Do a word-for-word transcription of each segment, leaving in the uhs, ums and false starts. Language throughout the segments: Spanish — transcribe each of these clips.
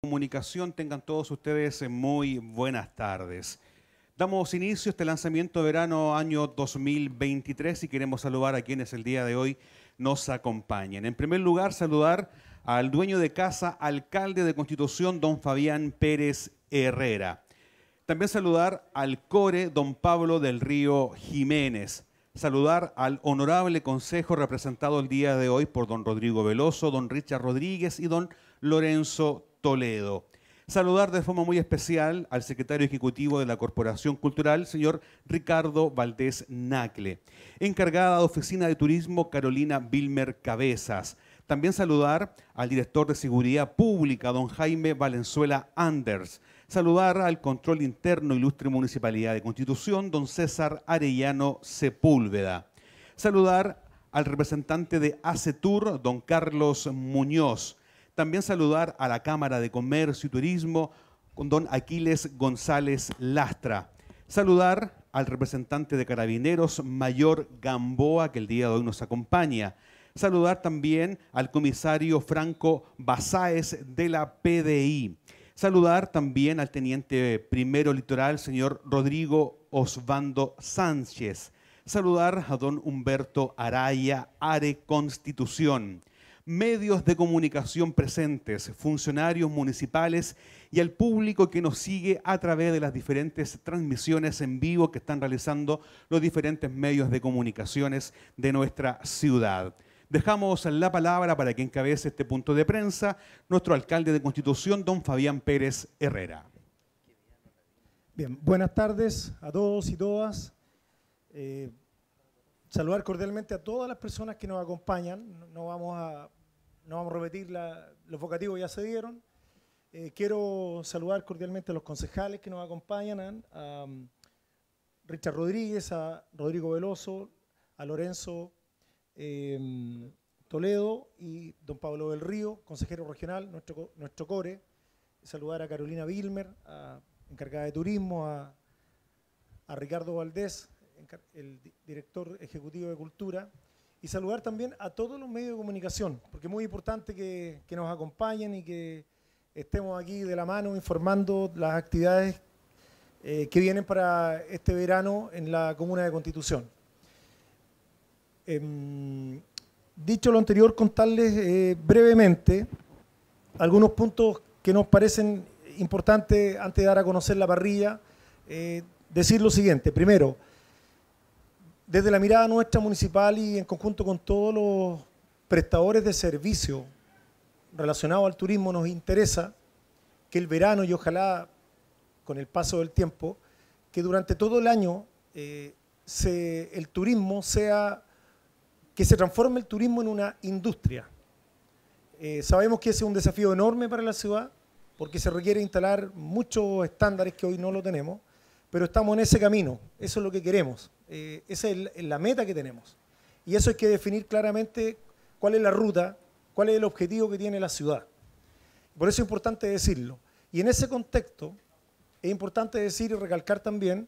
Comunicación, tengan todos ustedes muy buenas tardes. Damos inicio a este lanzamiento de verano año dos mil veintitrés y queremos saludar a quienes el día de hoy nos acompañan. En primer lugar, saludar al dueño de casa, alcalde de Constitución, don Fabián Pérez Herrera. También saludar al core, don Pablo del Río Jiménez. Saludar al honorable consejo representado el día de hoy por don Rodrigo Veloso, don Richard Rodríguez y don Lorenzo Toledo. Saludar de forma muy especial al secretario ejecutivo de la Corporación Cultural, señor Ricardo Valdés Nacle. Encargada de Oficina de Turismo, Carolina Vilmer Cabezas. También saludar al director de Seguridad Pública, don Jaime Valenzuela Anders. Saludar al Control Interno, Ilustre Municipalidad de Constitución, don César Arellano Sepúlveda. Saludar al representante de ACETUR, don Carlos Muñoz. También saludar a la Cámara de Comercio y Turismo, con don Aquiles González Lastra. Saludar al representante de Carabineros, Mayor Gamboa, que el día de hoy nos acompaña. Saludar también al comisario Franco Basáez de la P D I. Saludar también al teniente primero litoral, señor Rodrigo Osvaldo Sánchez. Saludar a don Humberto Araya, Are Constitución. Medios de comunicación presentes, funcionarios municipales y al público que nos sigue a través de las diferentes transmisiones en vivo que están realizando los diferentes medios de comunicaciones de nuestra ciudad. Dejamos la palabra para que encabece este punto de prensa nuestro alcalde de Constitución, don Fabián Pérez Herrera. Bien, buenas tardes a todos y todas. Eh, saludar cordialmente a todas las personas que nos acompañan. No, no, vamos, a, no vamos a repetir la, los vocativos, ya se dieron. Eh, quiero saludar cordialmente a los concejales que nos acompañan, a, a Richard Rodríguez, a Rodrigo Veloso, a Lorenzo Eh, Toledo y don Pablo del Río, consejero regional, nuestro, nuestro core. Saludar a Carolina Vilmer, a, encargada de turismo, a, a Ricardo Valdés, el director ejecutivo de cultura, y saludar también a todos los medios de comunicación, porque es muy importante que, que nos acompañen y que estemos aquí de la mano informando las actividades eh, que vienen para este verano en la comuna de Constitución. Eh, dicho lo anterior, contarles eh, brevemente algunos puntos que nos parecen importantes antes de dar a conocer la parrilla. Eh, decir lo siguiente: primero, desde la mirada nuestra municipal y en conjunto con todos los prestadores de servicio relacionados al turismo, nos interesa que el verano, y ojalá con el paso del tiempo, que durante todo el año eh, se, el turismo sea que se transforme el turismo en una industria. Eh, sabemos que ese es un desafío enorme para la ciudad, porque se requiere instalar muchos estándares que hoy no lo tenemos, pero estamos en ese camino, eso es lo que queremos, eh, esa es la meta que tenemos. Y eso hay que definir claramente cuál es la ruta, cuál es el objetivo que tiene la ciudad. Por eso es importante decirlo. Y en ese contexto es importante decir y recalcar también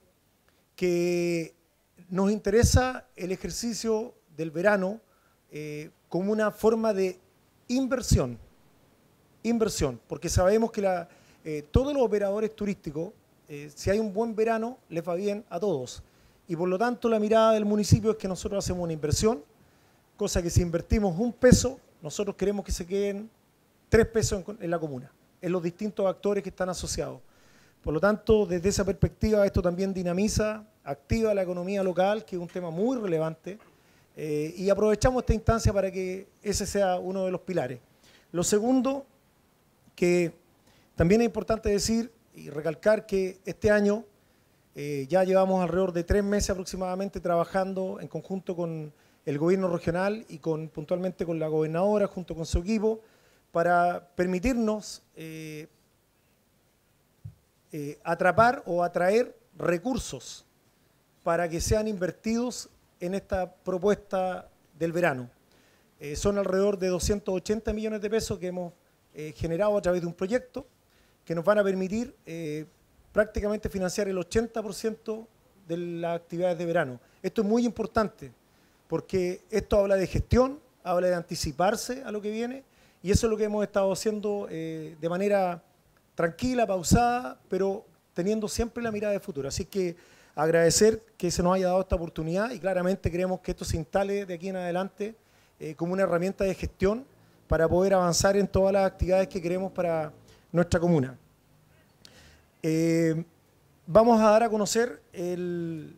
que nos interesa el ejercicio del verano eh, como una forma de inversión, inversión, porque sabemos que la, eh, todos los operadores turísticos, eh, si hay un buen verano, les va bien a todos. Y por lo tanto la mirada del municipio es que nosotros hacemos una inversión, cosa que si invertimos un peso, nosotros queremos que se queden tres pesos en, en la comuna, en los distintos actores que están asociados. Por lo tanto, desde esa perspectiva, esto también dinamiza, activa la economía local, que es un tema muy relevante. Eh, y aprovechamos esta instancia para que ese sea uno de los pilares. Lo segundo, que también es importante decir y recalcar que este año eh, ya llevamos alrededor de tres meses aproximadamente trabajando en conjunto con el gobierno regional y con, puntualmente con la gobernadora junto con su equipo para permitirnos eh, eh, atrapar o atraer recursos para que sean invertidos en esta propuesta del verano. Eh, son alrededor de doscientos ochenta millones de pesos que hemos eh, generado a través de un proyecto que nos van a permitir eh, prácticamente financiar el ochenta por ciento de las actividades de verano. Esto es muy importante porque esto habla de gestión, habla de anticiparse a lo que viene y eso es lo que hemos estado haciendo eh, de manera tranquila, pausada, pero teniendo siempre la mirada de futuro. Así que agradecer que se nos haya dado esta oportunidad y claramente queremos que esto se instale de aquí en adelante eh, como una herramienta de gestión para poder avanzar en todas las actividades que queremos para nuestra comuna. Eh, vamos a dar a conocer el...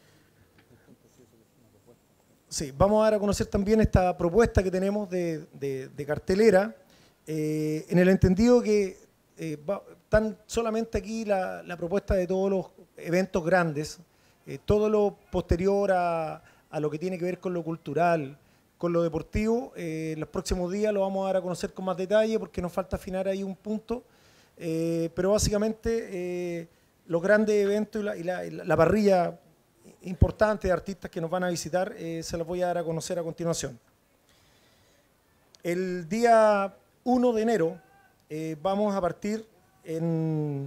Sí, vamos a dar a conocer también esta propuesta que tenemos de, de, de cartelera, eh, en el entendido que eh, va, están solamente aquí la, la propuesta de todos los eventos grandes, eh, todo lo posterior a, a lo que tiene que ver con lo cultural, con lo deportivo, eh, los próximos días lo vamos a dar a conocer con más detalle porque nos falta afinar ahí un punto, eh, pero básicamente eh, los grandes eventos y la, y la, y la parrilla importante de artistas que nos van a visitar, eh, se los voy a dar a conocer a continuación. El día uno de enero eh, vamos a partir en,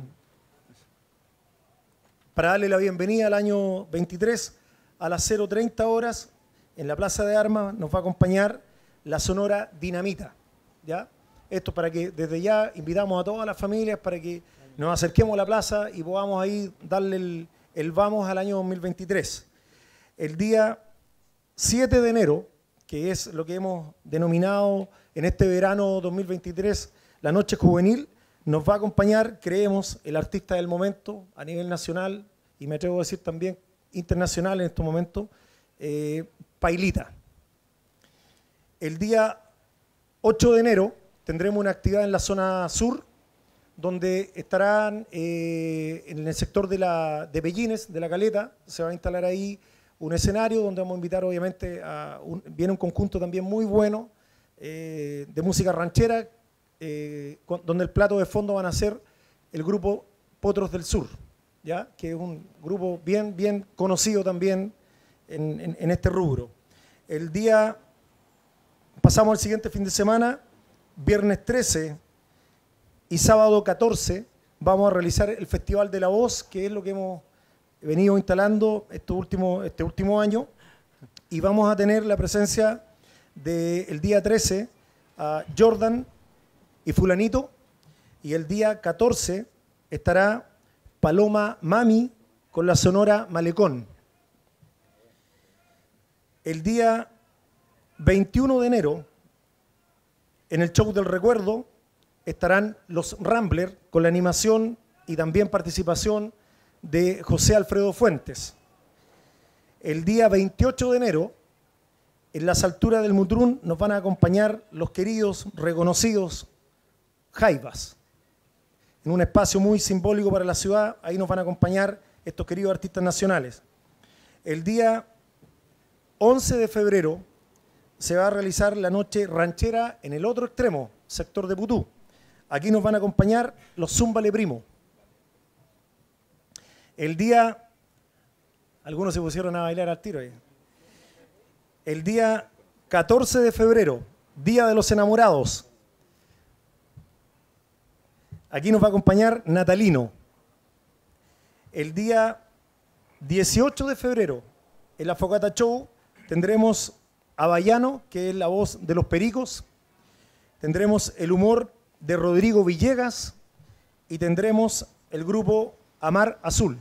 para darle la bienvenida al año veintitrés a las cero treinta horas en la Plaza de Armas nos va a acompañar la Sonora Dinamita, ¿ya? Esto para que desde ya invitamos a todas las familias para que nos acerquemos a la plaza y podamos ahí darle el el vamos al año dos mil veintitrés. El día siete de enero, que es lo que hemos denominado en este verano dos mil veintitrés, la Noche Juvenil, nos va a acompañar, creemos, el artista del momento a nivel nacional y me atrevo a decir también internacional en estos momentos, eh, Pailita. El día ocho de enero tendremos una actividad en la zona sur, donde estarán eh, en el sector de, la, de Pellines, de la Caleta, se va a instalar ahí un escenario donde vamos a invitar obviamente a, un, viene un conjunto también muy bueno eh, de música ranchera, eh, con, donde el plato de fondo van a ser el grupo Potros del Sur, ¿ya? Que es un grupo bien, bien conocido también en, en, en este rubro. El día, pasamos al siguiente fin de semana, viernes trece, y sábado catorce vamos a realizar el Festival de la Voz, que es lo que hemos venido instalando este último, este último año, y vamos a tener la presencia del día trece a Jordan y Fulanito, y el día catorce estará Paloma Mami con la Sonora Malecón. El día veintiuno de enero, en el Show del Recuerdo, estarán los Ramblers con la animación y también participación de José Alfredo Fuentes. El día veintiocho de enero, en las alturas del Mutrún, nos van a acompañar los queridos, reconocidos Jaivas. En un espacio muy simbólico para la ciudad, ahí nos van a acompañar estos queridos artistas nacionales. El día once de febrero se va a realizar la noche ranchera en el otro extremo, sector de Putú. Aquí nos van a acompañar los Zúmbale Primo. El día, algunos se pusieron a bailar al tiro ahí. El día catorce de febrero, Día de los Enamorados. Aquí nos va a acompañar Natalino. El día dieciocho de febrero, en la Focata Show, tendremos a Bayano, que es la voz de los Pericos. Tendremos el humor de Rodrigo Villegas y tendremos el grupo Amar Azul.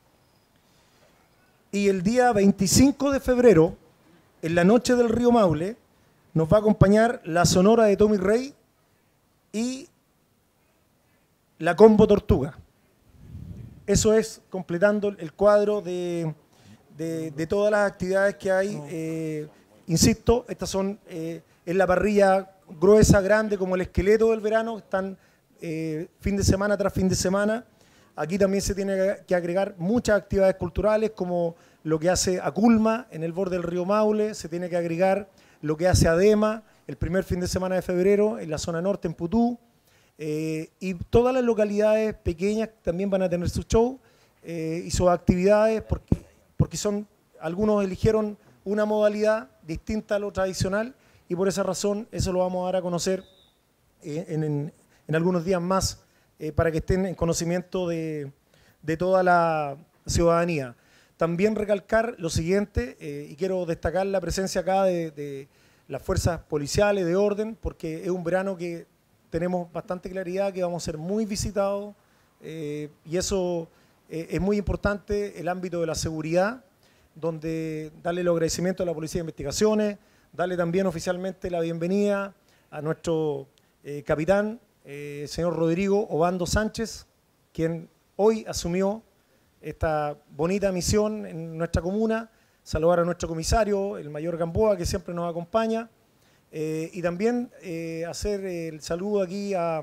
Y el día veinticinco de febrero, en la noche del Río Maule, nos va a acompañar la Sonora de Tommy Rey y la Combo Tortuga. Eso es completando el cuadro de, de, de todas las actividades que hay. Eh, insisto, estas son eh, en la parrilla gruesa, grande, como el esqueleto del verano, están eh, fin de semana tras fin de semana. Aquí también se tiene que agregar muchas actividades culturales, como lo que hace Aculma en el borde del río Maule, se tiene que agregar lo que hace Adema el primer fin de semana de febrero en la zona norte, en Putú, eh, y todas las localidades pequeñas también van a tener su show eh, y sus actividades, porque, porque son, algunos eligieron una modalidad distinta a lo tradicional, y por esa razón eso lo vamos a dar a conocer eh, en, en, en algunos días más eh, para que estén en conocimiento de, de toda la ciudadanía. También recalcar lo siguiente, eh, y quiero destacar la presencia acá de, de las fuerzas policiales de orden, porque es un verano que tenemos bastante claridad que vamos a ser muy visitados eh, y eso eh, es muy importante, el ámbito de la seguridad, donde darle los agradecimientos a la Policía de Investigaciones, darle también oficialmente la bienvenida a nuestro eh, capitán, eh, señor Rodrigo Obando Sánchez, quien hoy asumió esta bonita misión en nuestra comuna, saludar a nuestro comisario, el mayor Gamboa, que siempre nos acompaña, eh, y también eh, hacer el saludo aquí a,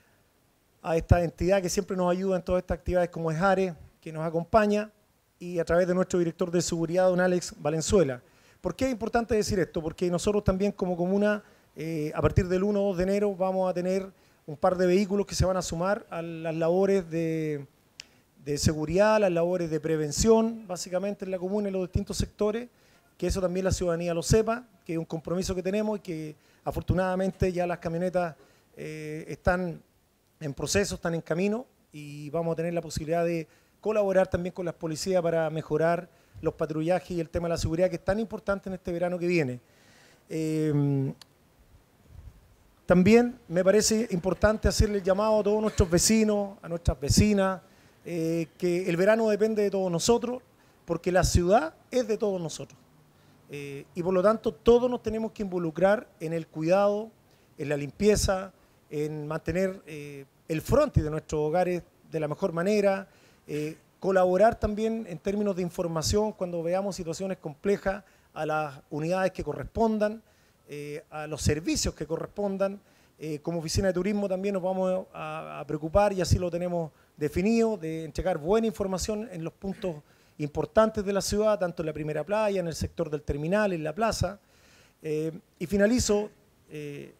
a esta entidad que siempre nos ayuda en todas estas actividades, como es ARE, que nos acompaña, y a través de nuestro director de seguridad, don Alex Valenzuela. ¿Por qué es importante decir esto? Porque nosotros también como comuna, eh, a partir del uno o dos de enero, vamos a tener un par de vehículos que se van a sumar a las labores de, de seguridad, las labores de prevención, básicamente en la comuna, en los distintos sectores, que eso también la ciudadanía lo sepa, que es un compromiso que tenemos y que afortunadamente ya las camionetas eh, están en proceso, están en camino y vamos a tener la posibilidad de colaborar también con las policías para mejorar los patrullajes y el tema de la seguridad, que es tan importante en este verano que viene. Eh, También me parece importante hacerle el llamado a todos nuestros vecinos, a nuestras vecinas, eh, que el verano depende de todos nosotros, porque la ciudad es de todos nosotros. Eh, y por lo tanto, todos nos tenemos que involucrar en el cuidado, en la limpieza, en mantener eh, el frontis de nuestros hogares de la mejor manera, eh, colaborar también en términos de información cuando veamos situaciones complejas a las unidades que correspondan, Eh, a los servicios que correspondan. Eh, como oficina de turismo también nos vamos a, a preocupar, y así lo tenemos definido, de entregar buena información en los puntos importantes de la ciudad, tanto en la primera playa, en el sector del terminal, en la plaza. Eh, y finalizo eh,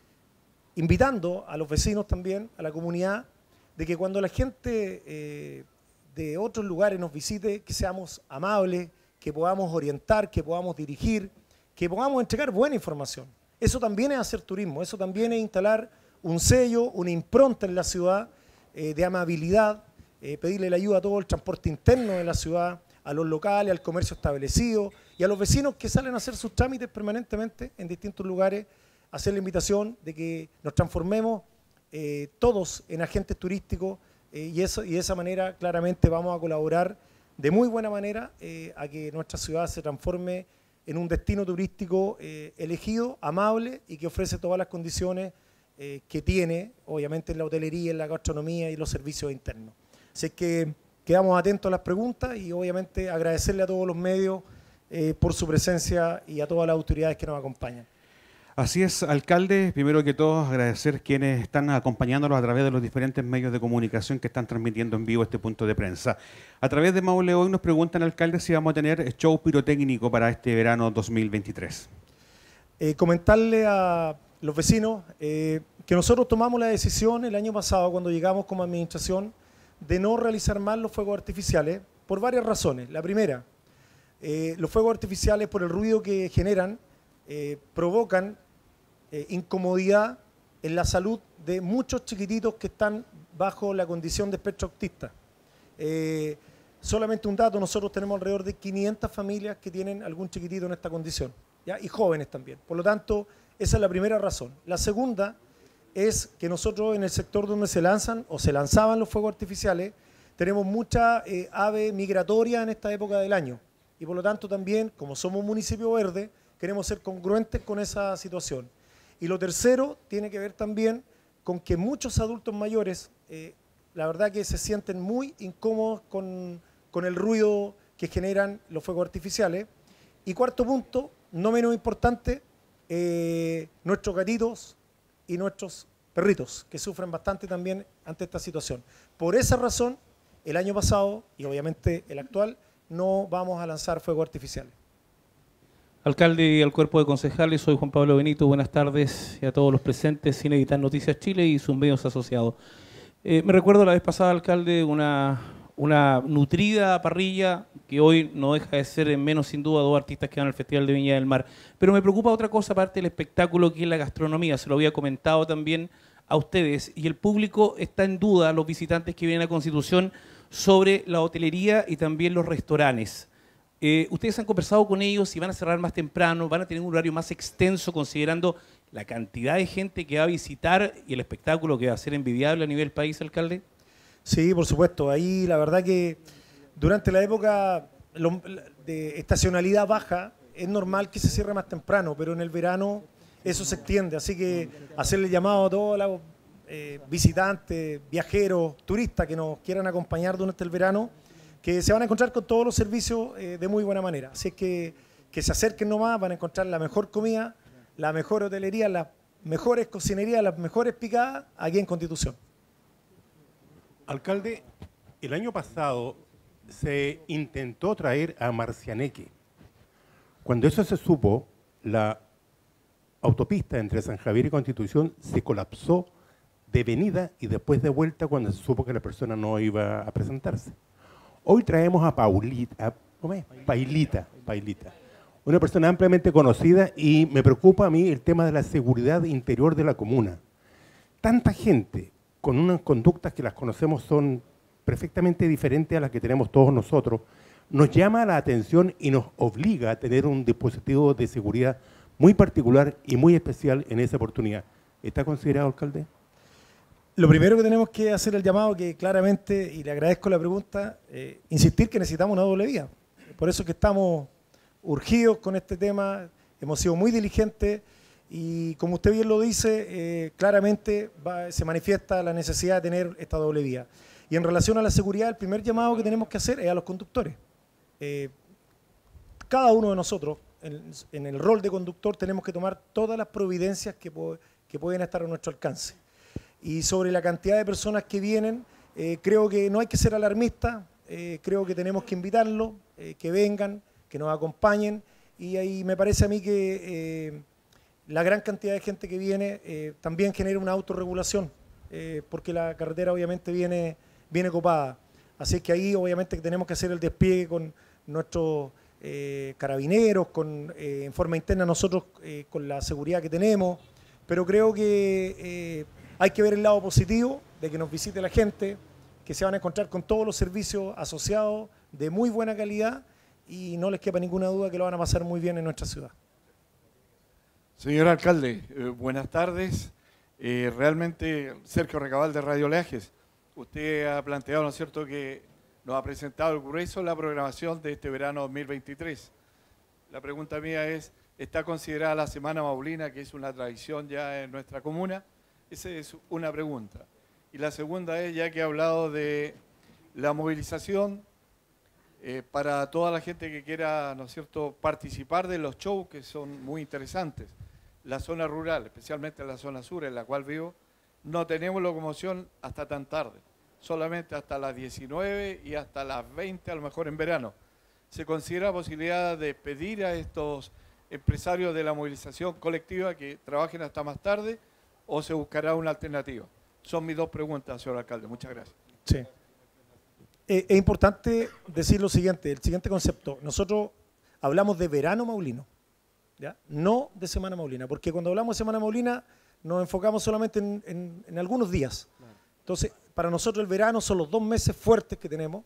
invitando a los vecinos también, a la comunidad, de que cuando la gente eh, de otros lugares nos visite, que seamos amables, que podamos orientar, que podamos dirigir, que podamos entregar buena información. Eso también es hacer turismo, eso también es instalar un sello, una impronta en la ciudad eh, de amabilidad, eh, pedirle la ayuda a todo el transporte interno de la ciudad, a los locales, al comercio establecido y a los vecinos que salen a hacer sus trámites permanentemente en distintos lugares, hacer la invitación de que nos transformemos eh, todos en agentes turísticos eh, y, eso, y de esa manera claramente vamos a colaborar de muy buena manera eh, a que nuestra ciudad se transforme en un destino turístico eh, elegido, amable y que ofrece todas las condiciones eh, que tiene, obviamente, en la hotelería, en la gastronomía y los servicios internos. Así que quedamos atentos a las preguntas y obviamente agradecerle a todos los medios eh, por su presencia y a todas las autoridades que nos acompañan. Así es, alcalde. Primero que todo, agradecer quienes están acompañándolos a través de los diferentes medios de comunicación que están transmitiendo en vivo este punto de prensa. A través de Maule hoy nos preguntan, alcalde, si vamos a tener show pirotécnico para este verano dos mil veintitrés. Eh, comentarle a los vecinos eh, que nosotros tomamos la decisión el año pasado, cuando llegamos como administración, de no realizar más los fuegos artificiales por varias razones. La primera, eh, los fuegos artificiales, por el ruido que generan, eh, provocan eh, incomodidad en la salud de muchos chiquititos que están bajo la condición de espectro autista. Eh, solamente un dato, nosotros tenemos alrededor de quinientas familias que tienen algún chiquitito en esta condición, ¿ya? Y jóvenes también. Por lo tanto, esa es la primera razón. La segunda es que nosotros en el sector donde se lanzan o se lanzaban los fuegos artificiales, tenemos mucha eh, ave migratoria en esta época del año. Y por lo tanto también, como somos un municipio verde, queremos ser congruentes con esa situación. Y lo tercero tiene que ver también con que muchos adultos mayores, eh, la verdad que se sienten muy incómodos con, con el ruido que generan los fuegos artificiales. Y cuarto punto, no menos importante, eh, nuestros gatitos y nuestros perritos, que sufren bastante también ante esta situación. Por esa razón, el año pasado, y obviamente el actual, no vamos a lanzar fuegos artificiales. Alcalde y al cuerpo de concejales, soy Juan Pablo Benito, buenas tardes y a todos los presentes, sin editar Noticias Chile y sus medios asociados. Eh, me recuerdo la vez pasada, alcalde, una, una nutrida parrilla que hoy no deja de ser, en menos sin duda, dos artistas que van al Festival de Viña del Mar. Pero me preocupa otra cosa aparte del espectáculo, que es la gastronomía, se lo había comentado también a ustedes, y el público está en duda, los visitantes que vienen a Constitución, sobre la hotelería y también los restaurantes. Eh, ustedes han conversado con ellos y van a cerrar más temprano, van a tener un horario más extenso considerando la cantidad de gente que va a visitar y el espectáculo que va a ser envidiable a nivel país, alcalde? Sí, por supuesto. Ahí la verdad que durante la época de estacionalidad baja es normal que se cierre más temprano, pero en el verano eso se extiende. Así que hacerle llamado a todos los eh, visitantes, viajeros, turistas que nos quieran acompañar durante el verano, que se van a encontrar con todos los servicios eh, de muy buena manera. Así es que, que se acerquen nomás, van a encontrar la mejor comida, la mejor hotelería, las mejores cocinerías, las mejores picadas aquí en Constitución. Alcalde, el año pasado se intentó traer a Marcianeque. Cuando eso se supo, la autopista entre San Javier y Constitución se colapsó de venida y después de vuelta cuando se supo que la persona no iba a presentarse. Hoy traemos a Paulita, a, ¿cómo es? Pailita, Pailita, una persona ampliamente conocida, y me preocupa a mí el tema de la seguridad interior de la comuna. Tanta gente con unas conductas que las conocemos son perfectamente diferentes a las que tenemos todos nosotros, nos llama la atención y nos obliga a tener un dispositivo de seguridad muy particular y muy especial en esa oportunidad. ¿Está considerado, alcalde? Lo primero que tenemos que hacer el llamado, que claramente, y le agradezco la pregunta, eh, insistir que necesitamos una doble vía. Por eso es que estamos urgidos con este tema, hemos sido muy diligentes y, como usted bien lo dice, eh, claramente va, se manifiesta la necesidad de tener esta doble vía. Y en relación a la seguridad, el primer llamado que tenemos que hacer es a los conductores. Eh, cada uno de nosotros, en, en el rol de conductor, tenemos que tomar todas las providencias que, que pueden estar a nuestro alcance. Y sobre la cantidad de personas que vienen, eh, creo que no hay que ser alarmistas, eh, creo que tenemos que invitarlos, eh, que vengan, que nos acompañen, y ahí me parece a mí que eh, la gran cantidad de gente que viene eh, también genera una autorregulación, eh, porque la carretera obviamente viene, viene copada. Así que ahí obviamente que tenemos que hacer el despliegue con nuestros eh, carabineros, con, eh, en forma interna nosotros eh, con la seguridad que tenemos, pero creo que eh, hay que ver el lado positivo de que nos visite la gente, que se van a encontrar con todos los servicios asociados de muy buena calidad, y no les quepa ninguna duda que lo van a pasar muy bien en nuestra ciudad. Señor alcalde, eh, buenas tardes. Eh, realmente, Sergio Recabal de Radio Leajes, usted ha planteado, ¿no es cierto?, que nos ha presentado el grueso la programación de este verano dos mil veintitrés. La pregunta mía es, ¿está considerada la Semana Maulina, que es una tradición ya en nuestra comuna? Esa es una pregunta. Y la segunda es, ya que he hablado de la movilización eh, para toda la gente que quiera, ¿no es cierto?, participar de los shows que son muy interesantes. La zona rural, especialmente la zona sur, en la cual vivo, no tenemos locomoción hasta tan tarde, solamente hasta las diecinueve y hasta las veinte, a lo mejor en verano. ¿Se considera posibilidad de pedir a estos empresarios de la movilización colectiva que trabajen hasta más tarde, o se buscará una alternativa? Son mis dos preguntas, señor alcalde. Muchas gracias. Sí. Eh, es importante decir lo siguiente, el siguiente concepto. Nosotros hablamos de verano maulino, ¿ya? No de Semana Maulina, porque cuando hablamos de Semana Maulina nos enfocamos solamente en, en, en algunos días. Entonces, para nosotros el verano son los dos meses fuertes que tenemos.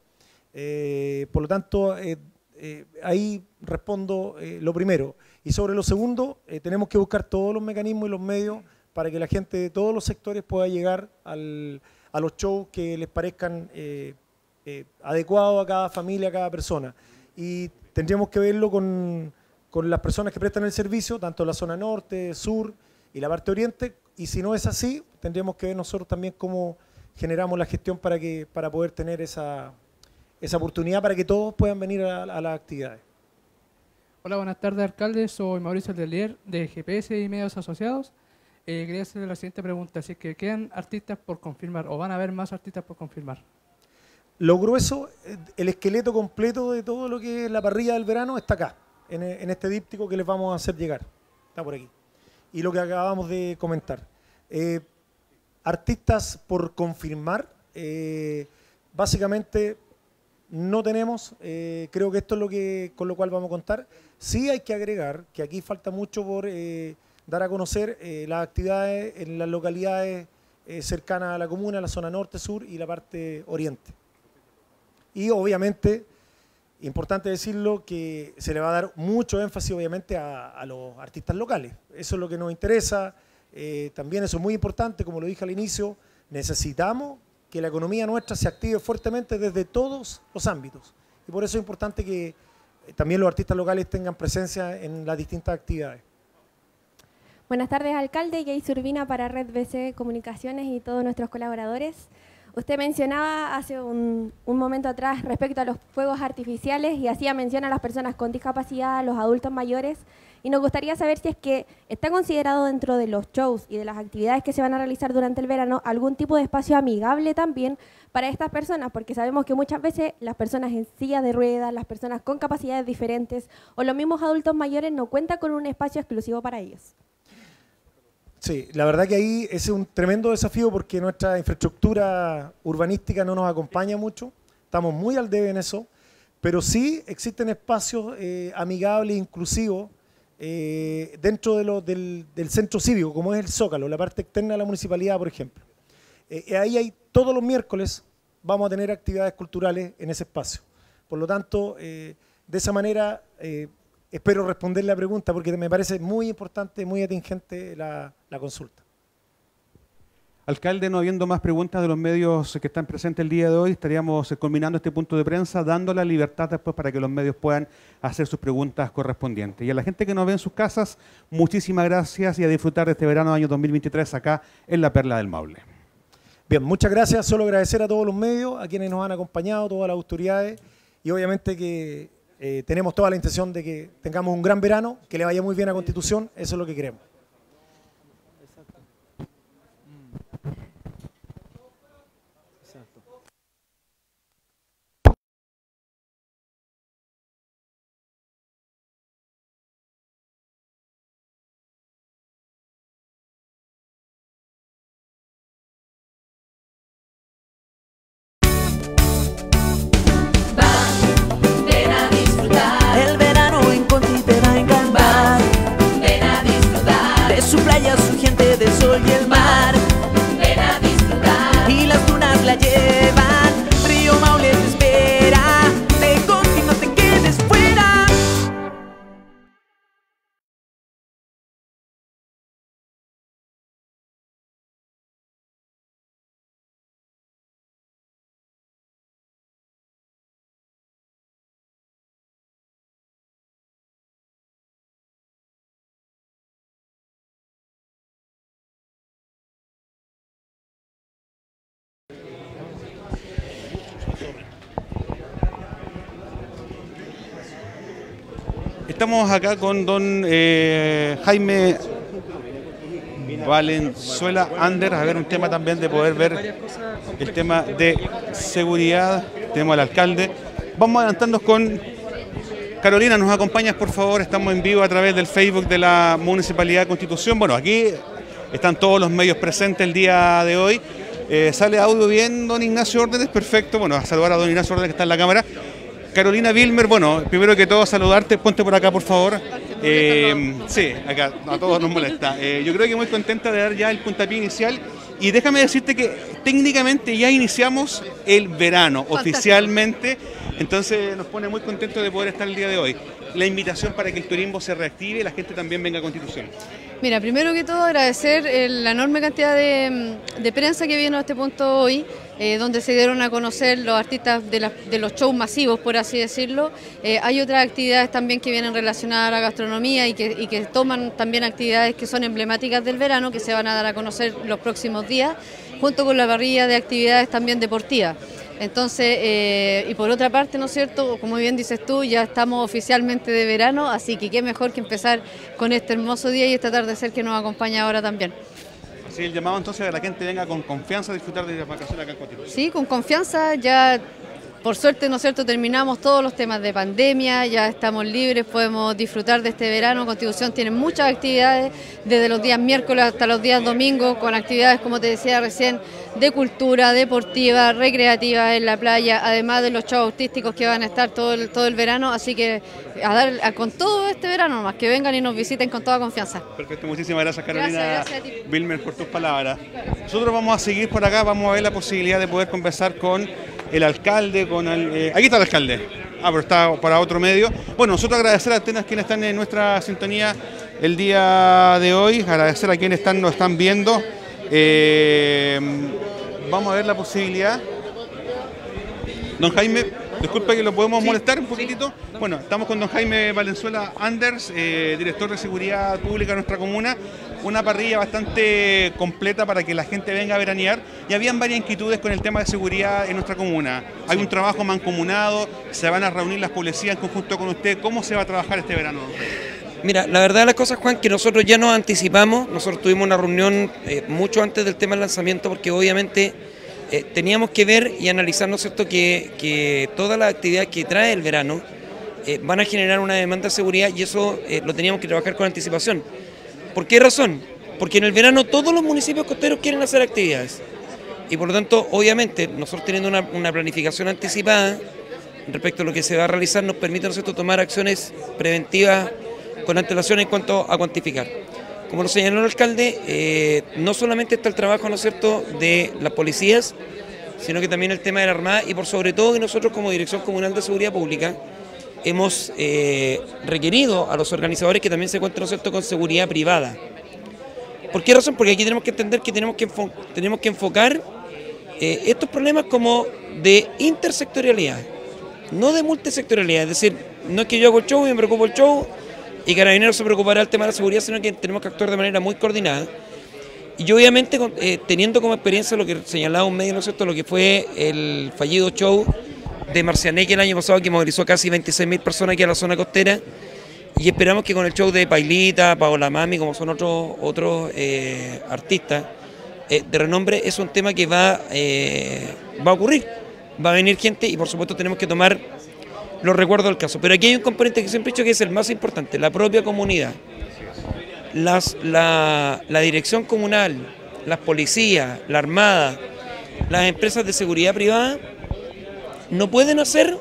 Eh, por lo tanto, eh, eh, ahí respondo eh, lo primero. Y sobre lo segundo, eh, tenemos que buscar todos los mecanismos y los medios para que la gente de todos los sectores pueda llegar al, a los shows que les parezcan eh, eh, adecuados a cada familia, a cada persona. Y tendríamos que verlo con, con las personas que prestan el servicio, tanto la zona norte, sur y la parte oriente, y si no es así, tendríamos que ver nosotros también cómo generamos la gestión para, que, para poder tener esa, esa oportunidad para que todos puedan venir a, a las actividades. Hola, buenas tardes, alcalde. Soy Mauricio Delier de G P S y Medios Asociados. Eh, quería hacerle la siguiente pregunta, si es que quedan artistas por confirmar o van a haber más artistas por confirmar. Lo grueso, el esqueleto completo de todo lo que es la parrilla del verano está acá, en, en este díptico que les vamos a hacer llegar, está por aquí. Y lo que acabamos de comentar. Eh, artistas por confirmar, eh, básicamente no tenemos, eh, creo que esto es lo que con lo cual vamos a contar. Sí hay que agregar que aquí falta mucho por eh, dar a conocer eh, las actividades en las localidades eh, cercanas a la comuna, la zona norte, sur y la parte oriente. Y obviamente Importante decirlo que se le va a dar mucho énfasis obviamente a, a los artistas locales. Eso es lo que nos interesa. Eh, también eso es muy importante, como lo dije al inicio, necesitamos que la economía nuestra se active fuertemente desde todos los ámbitos. Y por eso es importante que eh, también los artistas locales tengan presencia en las distintas actividades. Buenas tardes, alcalde. Jayce Urbina para Red B C Comunicaciones y todos nuestros colaboradores. Usted mencionaba hace un, un momento atrás respecto a los fuegos artificiales y hacía mención a las personas con discapacidad, a los adultos mayores, y nos gustaría saber si es que está considerado dentro de los shows y de las actividades que se van a realizar durante el verano algún tipo de espacio amigable también para estas personas, porque sabemos que muchas veces las personas en silla de ruedas, las personas con capacidades diferentes o los mismos adultos mayores no cuentan con un espacio exclusivo para ellos. Sí, la verdad que ahí ese es un tremendo desafío porque nuestra infraestructura urbanística no nos acompaña mucho, estamos muy al debe en eso, pero sí existen espacios eh, amigables, inclusivos, eh, dentro de lo, del, del centro cívico, como es el Zócalo, la parte externa de la municipalidad, por ejemplo. Eh, ahí hay, todos los miércoles vamos a tener actividades culturales en ese espacio. Por lo tanto, eh, de esa manera... Eh, Espero responder la pregunta porque me parece muy importante, muy atingente la, la consulta. Alcalde, no habiendo más preguntas de los medios que están presentes el día de hoy, estaríamos culminando este punto de prensa, dando la libertad después para que los medios puedan hacer sus preguntas correspondientes. Y a la gente que nos ve en sus casas, muchísimas gracias y a disfrutar de este verano año dos mil veintitrés acá en la Perla del Maule. Bien, muchas gracias. Solo agradecer a todos los medios, a quienes nos han acompañado, todas las autoridades y obviamente que... Eh, tenemos toda la intención de que tengamos un gran verano, que le vaya muy bien a Constitución, eso es lo que queremos. Su gente del sol y el mar, ven a disfrutar, y las dunas la llevan, Río Maule te espera, ven y no te quedes fuera. Estamos acá con don eh, Jaime Valenzuela Ander, a ver un tema también de poder ver el tema de seguridad. Tenemos al alcalde. Vamos adelantándonos con Carolina, ¿nos acompañas por favor? Estamos en vivo a través del Facebook de la Municipalidad de Constitución. Bueno, aquí están todos los medios presentes el día de hoy. Eh, ¿Sale audio bien, don Ignacio Órdenes? Perfecto. Bueno, a saludar a don Ignacio Órdenes que está en la cámara. Carolina Vilmer, bueno, primero que todo saludarte, ponte por acá por favor. Eh, sí, acá, a todos nos molesta. Eh, yo creo que muy contenta de dar ya el puntapié inicial y déjame decirte que técnicamente ya iniciamos el verano oficialmente, entonces nos pone muy contentos de poder estar el día de hoy. La invitación para que el turismo se reactive y la gente también venga a Constitución. Mira, primero que todo agradecer eh, la enorme cantidad de, de prensa que vino a este punto hoy, eh, donde se dieron a conocer los artistas de, la, de los shows masivos, por así decirlo. Eh, hay otras actividades también que vienen relacionadas a la gastronomía y que, y que toman también actividades que son emblemáticas del verano, que se van a dar a conocer los próximos días, junto con la parrilla de actividades también deportivas. Entonces, eh, y por otra parte, ¿no es cierto? Como bien dices tú, ya estamos oficialmente de verano, así que qué mejor que empezar con este hermoso día y este atardecer que nos acompaña ahora también. Sí, el llamado entonces a que la gente venga con confianza a disfrutar de las vacaciones acá en Constitución. Sí, con confianza, ya por suerte, ¿no es cierto?, terminamos todos los temas de pandemia, ya estamos libres, podemos disfrutar de este verano. Constitución tiene muchas actividades, desde los días miércoles hasta los días domingos, con actividades, como te decía recién, de cultura, deportiva, recreativa en la playa, además de los shows artísticos que van a estar todo el, todo el verano, así que a dar a, con todo este verano nomás, que vengan y nos visiten con toda confianza. Perfecto, muchísimas gracias Carolina Gracias, gracias a ti. Vilmer por tus palabras. Nosotros vamos a seguir por acá, vamos a ver la posibilidad de poder conversar con el alcalde, con el, eh, aquí está el alcalde. Ah, pero está para otro medio. Bueno, nosotros agradecer a todos quienes están en nuestra sintonía el día de hoy, agradecer a quienes están, nos están viendo. Eh, vamos a ver la posibilidad. Don Jaime, disculpe que lo podemos sí, molestar un poquitito. Sí. Bueno, estamos con don Jaime Valenzuela Anders, eh, director de Seguridad Pública de nuestra comuna. Una parrilla bastante completa para que la gente venga a veranear. Y habían varias inquietudes con el tema de seguridad en nuestra comuna. Hay sí. un trabajo mancomunado, se van a reunir las policías en conjunto con usted. ¿Cómo se va a trabajar este verano? Mira, la verdad de las cosas, Juan, que nosotros ya nos anticipamos. Nosotros tuvimos una reunión eh, mucho antes del tema del lanzamiento, porque obviamente eh, teníamos que ver y analizar, ¿no es cierto?, que, que todas las actividades que trae el verano eh, van a generar una demanda de seguridad, y eso eh, lo teníamos que trabajar con anticipación. ¿Por qué razón? Porque en el verano todos los municipios costeros quieren hacer actividades. Y por lo tanto, obviamente, nosotros teniendo una, una planificación anticipada respecto a lo que se va a realizar, nos permite, ¿no es cierto?, tomar acciones preventivas con antelación en cuanto a cuantificar. Como lo señaló el alcalde, eh, no solamente está el trabajo, ¿no es cierto?, de las policías, sino que también el tema de la Armada, y por sobre todo que nosotros como Dirección Comunal de Seguridad Pública hemos eh, requerido a los organizadores que también se encuentren, ¿no es cierto?, con seguridad privada. ¿Por qué razón? Porque aquí tenemos que entender que tenemos que, tenemos que enfocar eh, estos problemas como de intersectorialidad, no de multisectorialidad. Es decir, no es que yo hago el show y me preocupo el show y Carabineros se preocupará del tema de la seguridad, sino que tenemos que actuar de manera muy coordinada. Y yo obviamente, eh, teniendo como experiencia lo que señalaba un medio, ¿no es cierto?, lo que fue el fallido show de Marcianeque el año pasado, que movilizó casi veintiséis mil personas aquí a la zona costera, y esperamos que con el show de Pailita, Paola Mami, como son otros otros eh, artistas eh, de renombre, es un tema que va, eh, va a ocurrir, va a venir gente, y por supuesto tenemos que tomar los recuerdos del caso. Pero aquí hay un componente que siempre he dicho que es el más importante, la propia comunidad. Las, la, la dirección comunal, las policías, la Armada, las empresas de seguridad privada no pueden hacer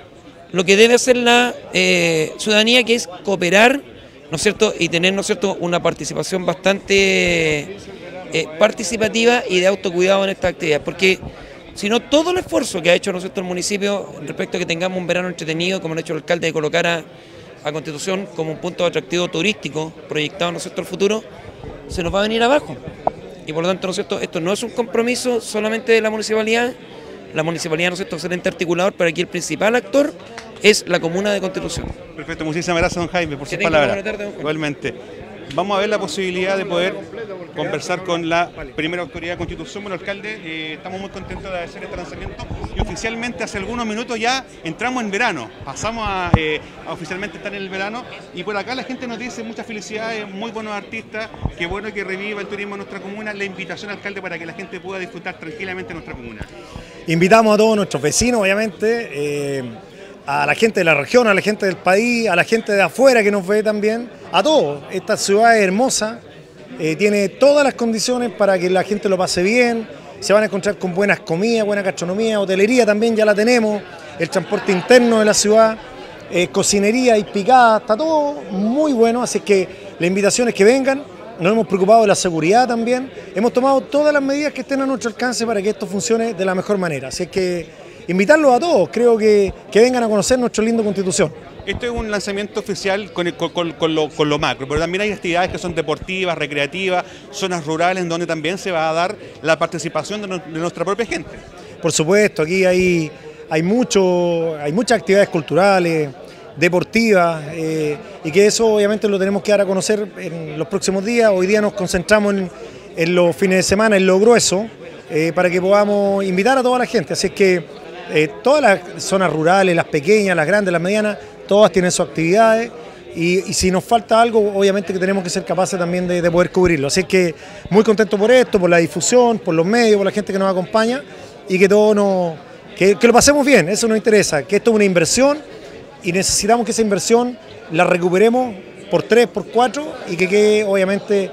lo que debe hacer la eh, ciudadanía, que es cooperar, ¿no es cierto?, y tener, ¿no es cierto?, una participación bastante eh, participativa y de autocuidado en esta actividad, porque si no, todo el esfuerzo que ha hecho, ¿no es cierto?, el municipio respecto a que tengamos un verano entretenido, como lo ha hecho el alcalde de colocar a, a Constitución como un punto de atractivo turístico proyectado, ¿no es cierto?, al futuro, se nos va a venir abajo. Y por lo tanto, ¿no es cierto?, esto no es un compromiso solamente de la municipalidad. La municipalidad, ¿no es cierto?, es el ente articulador, pero aquí el principal actor es la comuna de Constitución. Perfecto, muchísimas gracias, don Jaime, por sus palabras. Igualmente. Vamos a ver la posibilidad de poder conversar con la primera autoridad de Constitución. Bueno, alcalde, eh, estamos muy contentos de hacer este lanzamiento y oficialmente hace algunos minutos ya entramos en verano, pasamos a, eh, a oficialmente estar en el verano, y por acá la gente nos dice muchas felicidades, muy buenos artistas, qué bueno que reviva el turismo en nuestra comuna. La invitación, alcalde, para que la gente pueda disfrutar tranquilamente en nuestra comuna. Invitamos a todos nuestros vecinos, obviamente, eh, a la gente de la región, a la gente del país, a la gente de afuera que nos ve también, a todos. Esta ciudad es hermosa, eh, tiene todas las condiciones para que la gente lo pase bien, se van a encontrar con buenas comidas, buena gastronomía, hotelería también ya la tenemos, el transporte interno de la ciudad, eh, cocinería y picada, está todo muy bueno, así que la invitación es que vengan. Nos hemos preocupado de la seguridad también, hemos tomado todas las medidas que estén a nuestro alcance para que esto funcione de la mejor manera, así que invitarlos a todos, creo que, que vengan a conocer nuestro lindo Constitución. Esto es un lanzamiento oficial con, con, con, con, lo, con lo macro, pero también hay actividades que son deportivas, recreativas, zonas rurales en donde también se va a dar la participación de, no, de nuestra propia gente. Por supuesto, aquí hay, hay, mucho, hay muchas actividades culturales, deportivas, eh, y que eso obviamente lo tenemos que dar a conocer en los próximos días. Hoy día nos concentramos en, en los fines de semana, en lo grueso, eh, para que podamos invitar a toda la gente. Así es que eh, todas las zonas rurales, las pequeñas, las grandes, las medianas, todas tienen sus actividades, y, y si nos falta algo, obviamente que tenemos que ser capaces también de, de poder cubrirlo. Así es que muy contento por esto, por la difusión, por los medios, por la gente que nos acompaña, y que todo nos, que, que lo pasemos bien, eso nos interesa, que esto es una inversión, y necesitamos que esa inversión la recuperemos por tres, por cuatro, y que quede obviamente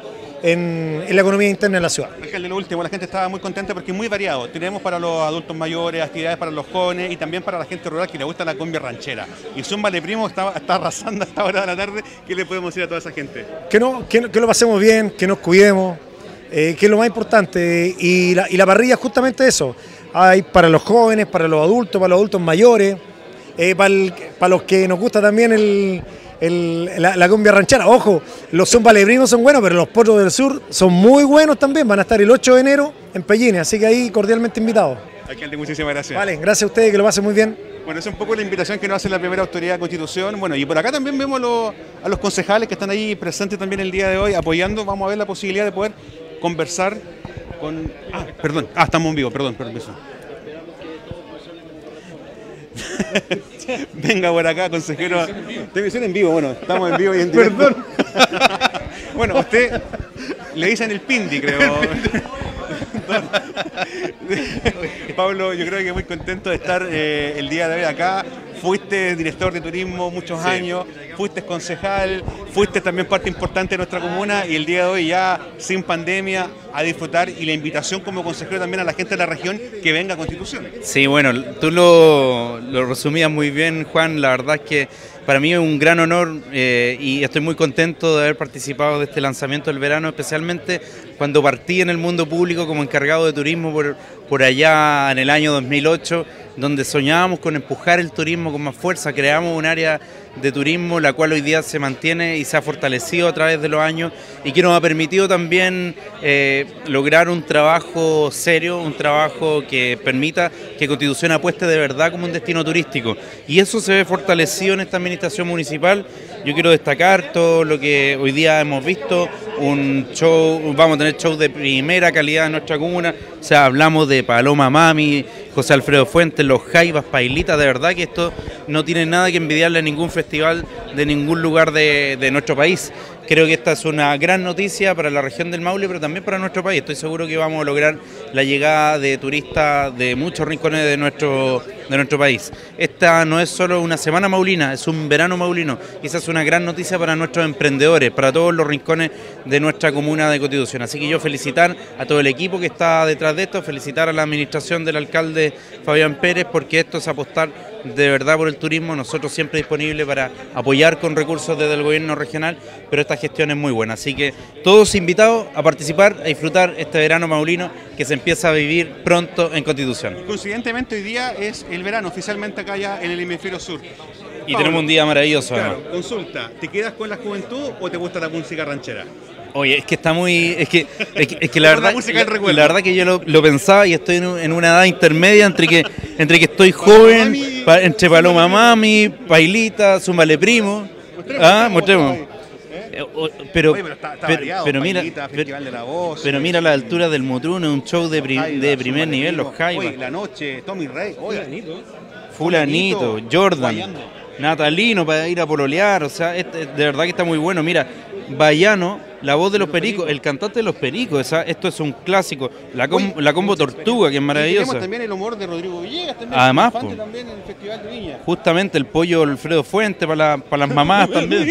en, en la economía interna de la ciudad. Alcalde, lo último, la gente estaba muy contenta porque es muy variado. Tenemos para los adultos mayores, actividades para los jóvenes y también para la gente rural que le gusta la cumbia ranchera. Y Zumba Le Primo está, está arrasando a esta hora de la tarde. ¿Qué le podemos decir a toda esa gente? Que, no, que, que lo pasemos bien, que nos cuidemos, eh, que es lo más importante. Y la, y la parrilla es justamente eso. Hay para los jóvenes, para los adultos, para los adultos mayores. eh, para los que nos gusta también el, el, la, la cumbia ranchera. Ojo, los zumba lebrinos son buenos, pero los potros del sur son muy buenos también. Van a estar el ocho de enero en Pellines, así que ahí cordialmente invitados. Alcalde, muchísimas gracias. Vale, gracias a ustedes, que lo pasen muy bien. Bueno, esa es un poco la invitación que nos hace la primera autoridad de Constitución. Bueno, y por acá también vemos a los, a los concejales que están ahí presentes también el día de hoy, apoyando. Vamos a ver la posibilidad de poder conversar con... Ah, perdón. Ah, estamos en vivo, perdón, permiso. Venga por acá, consejero. Televisión en vivo, bueno, estamos en vivo y en directo. Perdón. Bueno, usted le dicen el Pindi, creo. Pablo, yo creo que muy contento de estar eh, el día de hoy acá. Fuiste director de turismo muchos sí. años, fuiste concejal, fuiste también parte importante de nuestra comuna y el día de hoy ya sin pandemia a disfrutar y la invitación como consejero también a la gente de la región que venga a Constitución. Sí, bueno, tú lo, lo resumías muy bien, Juan. La verdad es que para mí es un gran honor eh, y estoy muy contento de haber participado de este lanzamiento del verano, especialmente cuando partí en el mundo público como encargado de turismo por, por allá en el año dos mil ocho, donde soñábamos con empujar el turismo con más fuerza. Creamos un área de turismo la cual hoy día se mantiene y se ha fortalecido a través de los años y que nos ha permitido también eh, lograr un trabajo serio, un trabajo que permita que Constitución apueste de verdad como un destino turístico, y eso se ve fortalecido en esta administración municipal. Yo quiero destacar todo lo que hoy día hemos visto, un show, vamos a tener shows de primera calidad en nuestra comuna, o sea, hablamos de Paloma Mami, José Alfredo Fuentes, Los Jaivas, Pailita, de verdad que esto no tiene nada que envidiarle a ningún festival de ningún lugar de, de nuestro país. Creo que esta es una gran noticia para la región del Maule, pero también para nuestro país. Estoy seguro que vamos a lograr la llegada de turistas de muchos rincones de nuestro, de nuestro país. Esta no es solo una semana maulina, es un verano maulino. Y esa es una gran noticia para nuestros emprendedores, para todos los rincones de nuestra comuna de Constitución. Así que yo felicitar a todo el equipo que está detrás de esto, felicitar a la administración del alcalde Fabián Pérez, porque esto es apostar de verdad por el turismo. Nosotros siempre disponibles para apoyar con recursos desde el gobierno regional, pero esta gestión es muy buena. Así que todos invitados a participar, a disfrutar este verano maulino que se empieza a vivir pronto en Constitución. Y coincidentemente hoy día es el verano oficialmente acá ya en el hemisferio sur. Y Pablo, tenemos un día maravilloso. Claro, ¿no? Consulta, ¿te quedas con la juventud o te gusta la música ranchera? Oye, es que está muy... Es que, es que, es que la, verdad, la, música la, la verdad que yo lo, lo pensaba y estoy en, un, en una edad intermedia entre que entre que estoy joven, Mami, pa, entre Paloma Mami, Pailita, Zúmbale Primo. Mostremos, ah, mostremos. Eh, o, pero, Oye, pero, está, está pero, variado, pero mira, Pailita, pero, Festival de la Voz, pero mira la altura del Motrune, un show de, pri, Jaiba, de primer Zúmbale nivel, Primo, los Jaivas. Hoy, la noche, Tommy Rey, Fulanito, Fulanito, Jordan, Guayando. Natalino para ir a pololear, o sea, este, de verdad que está muy bueno. Mira, Bayano, la voz de los Pericos, el cantante de los Pericos, o sea, esto es un clásico. La, com, Oye, la combo Tortuga, que es maravillosa. Tenemos también el humor de Rodrigo Villegas, también, además, po, también en el Festival de Viña. Justamente el pollo Alfredo Fuente para, la, para las mamás también.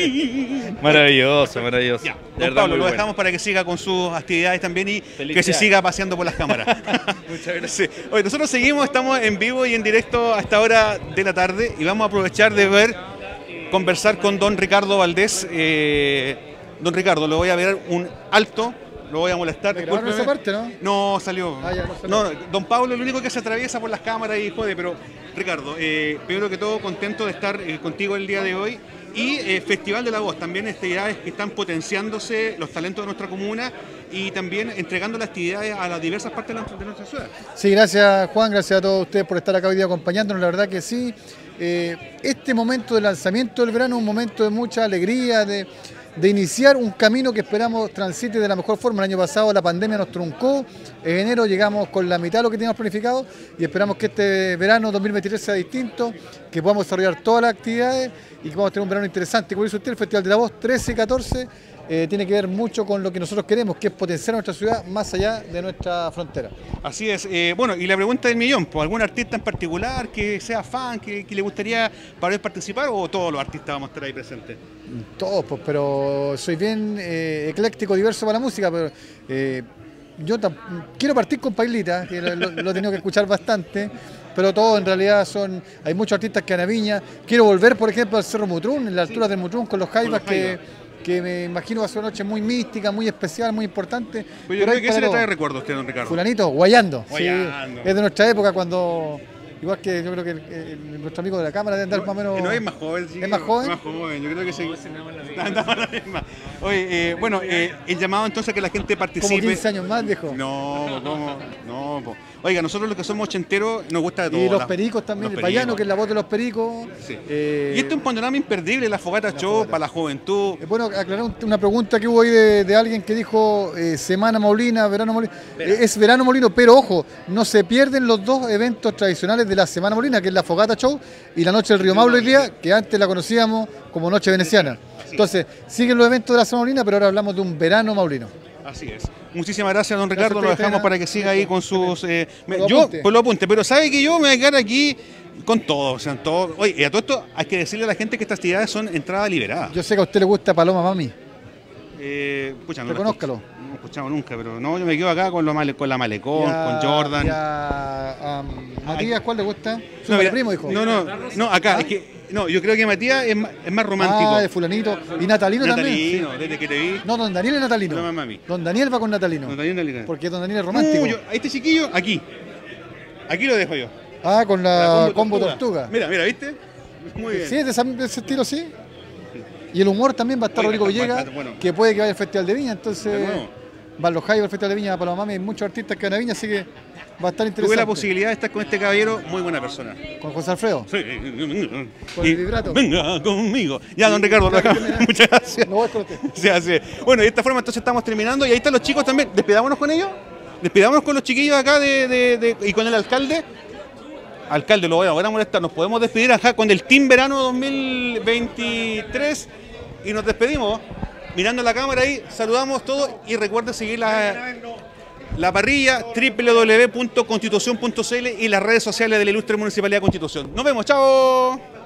Sí. Maravilloso, maravilloso. Ya, de verdad, Pablo, lo dejamos bueno. para que siga con sus actividades también y que se siga paseando por las cámaras. Muchas gracias. Oye, nosotros seguimos, estamos en vivo y en directo a esta hora de la tarde y vamos a aprovechar de ver, conversar con don Ricardo Valdés. Eh, Don Ricardo, le voy a ver un alto, lo voy a molestar. ¿Grabaron esa parte, no? No salió. Ah, ya, no, salió. No, don Pablo es el único que se atraviesa por las cámaras y jode, pero Ricardo, eh, primero que todo, contento de estar eh, contigo el día de hoy. Y eh, Festival de la Voz, también actividades que están potenciándose los talentos de nuestra comuna y también entregando las actividades a las diversas partes de, la, de nuestra ciudad. Sí, gracias Juan, gracias a todos ustedes por estar acá hoy día acompañándonos, la verdad que sí. Eh, este momento de lanzamiento del verano es un momento de mucha alegría, de... de iniciar un camino que esperamos transite de la mejor forma. El año pasado la pandemia nos truncó, en enero llegamos con la mitad de lo que teníamos planificado y esperamos que este verano dos mil veintitrés sea distinto, que podamos desarrollar todas las actividades y que podamos tener un verano interesante. Como dice usted, el Festival de la Voz trece y catorce eh, tiene que ver mucho con lo que nosotros queremos, que es potenciar nuestra ciudad más allá de nuestra frontera. Así es. Eh, bueno, y la pregunta del millón, ¿por algún artista en particular que sea fan, que, que le gustaría poder participar o todos los artistas vamos a estar ahí presentes? Todos, pues, pero soy bien eh, ecléctico, diverso para la música, pero eh, yo quiero partir con Pailita, que lo, lo he tenido que escuchar bastante, pero todos en realidad son, hay muchos artistas que van a Viña. Quiero volver, por ejemplo, al Cerro Mutrún, en la altura del Mutrún, con los Jaivas, que, que me imagino va a ser una noche muy mística, muy especial, muy importante. Pues yo creo que se le trae recuerdo a usted, don Ricardo. Fulanito, Guayando, Guayando. Sí, es de nuestra época cuando... igual que yo creo que el, el, nuestro amigo de la cámara debe andar no, más o menos... No, es más joven, sí. ¿Es más joven? Es más joven, yo creo que sí. Andamos la misma. Oye, eh, bueno, eh, el llamado entonces a que la gente participe. Como quince años más, dijo. No, ¿cómo? No, po. Oiga, nosotros los que somos ochenteros nos gusta de todo. Y los la, pericos también, el pericos. payano, que es la voz de los pericos. Sí. Eh, y este es un panorama imperdible, la fogata la show fogata. para la juventud. Es bueno aclarar una pregunta que hubo ahí de, de alguien que dijo eh, Semana Maulina, Verano Maulina. Eh, es Verano Molino, pero ojo, no se pierden los dos eventos tradicionales de la Semana Maulina, que es la Fogata Show y la Noche del Río Maule hoy día, que antes la conocíamos como Noche Veneciana. Entonces, siguen los eventos de la Semana Maulina, pero ahora hablamos de un Verano Maulino. Así es. Muchísimas gracias, don Ricardo. Gracias, Lo dejamos Pena. para que siga ahí con sus... Eh, me- Por lo yo, apunte. por lo apunte, pero sabe que yo me voy a quedar aquí con todo. O sea, todo. Oye, y a todo esto hay que decirle a la gente que estas actividades son entrada liberada. Yo sé que a usted le gusta Paloma Mami. Eh, pucha, no la Reconózcalo. escucho. No he escuchado nunca, pero no, yo me quedo acá con, lo male- con la Malecón, Y a- con Jordan. y a, a Matías, ¿cuál le gusta? Su No, mira, primo, dijo. no, no, no, acá, ¿Ah? es que, no, yo creo que Matías es más, es más romántico. Ah, de fulanito. Y Natalino, Natalino, también. desde que te vi. Sí. No, don Daniel es Natalino. Paloma Mami. Don Daniel va con Natalino. Don Daniel Natalino. Porque don Daniel es romántico. No, yo- a este chiquillo, aquí. Aquí lo dejo yo. Ah, con la combo tortuga. Mira, mira, ¿viste? Muy bien. Sí, de ese, de ese estilo sí. Y el humor también va a estar Oiga, Rodrigo está- Villegas, está- bueno. que puede que vaya al Festival de Viña, De entonces nuevo. van los Jaivas al Festival de Viña, Paloma Mami, hay muchos artistas que van a Viña, así que va a estar interesante. Tuve la posibilidad de estar con este caballero, muy buena persona. Con José Alfredo. Sí. Con Y- el vibrato. Venga conmigo. Ya, don Ricardo, lo dejamos. Muchas gracias. No voy con usted. Sí, así es. Bueno, de esta forma entonces estamos terminando y ahí están los chicos también. Despidámonos con ellos. Despidámonos con los chiquillos acá de, de- de- y con el alcalde. Alcalde, lo voy a, voy a molestar. Nos podemos despedir acá con el Team Verano dos mil veintitrés y nos despedimos. Mirando la cámara ahí, saludamos todos y recuerden seguir la, la parrilla doble u doble u doble u punto constitución punto c l y las redes sociales de la Ilustre Municipalidad de Constitución. Nos vemos, chao.